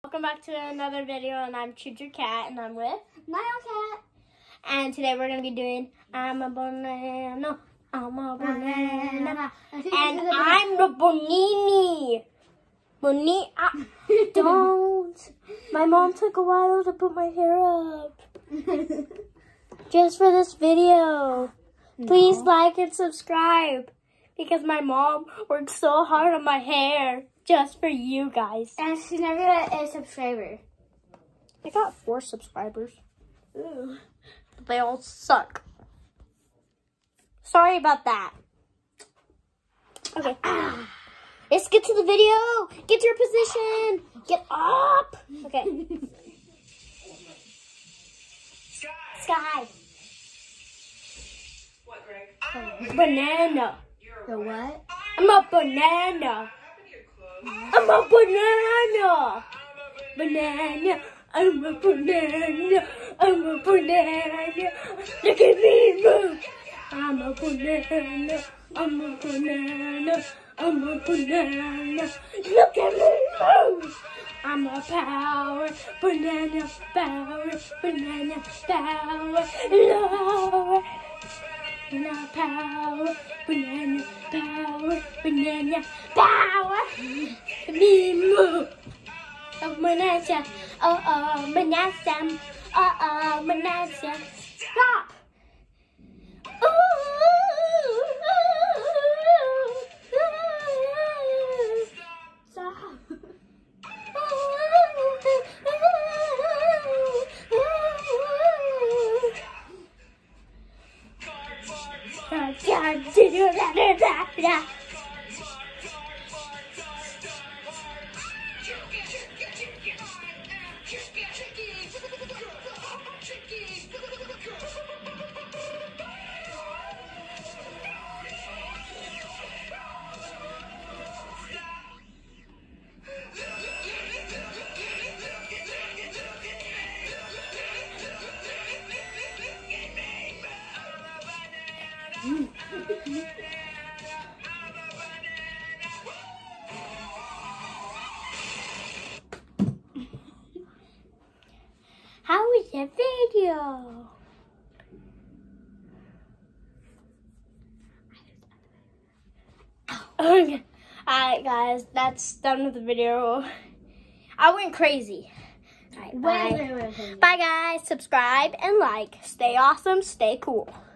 Welcome back to another video, and I'm Choo-Choo Cat, and I'm with Nile Cat. And today we're going to be doing I'm a banana, I'm a banana, and I'm the Bonini. Don't. My mom took a while to put my hair up. Just for this video. Please like and subscribe, because my mom worked so hard on my hair just for you guys. And she never got a subscriber. I got 4 subscribers. Ooh. But they all suck. Sorry about that. Okay. Let's get to the video. Get to your position. Get up. Okay. Sky. What, Greg? Banana. The what? I'm a banana. I'm a banana. Banana. I'm a banana. I'm a banana. Look at me move. I'm a banana. I'm a banana. I'm a banana. Look at me move. I'm a power banana. Power banana. Power. Lower. Banana power, banana power, banana power. Me move. Oh, banana. Oh, banana. Oh, banana. Stop. How was the video? Okay. Alright guys, that's done with the video. I went crazy. Alright, bye. Bye guys, subscribe and like. Stay awesome, stay cool.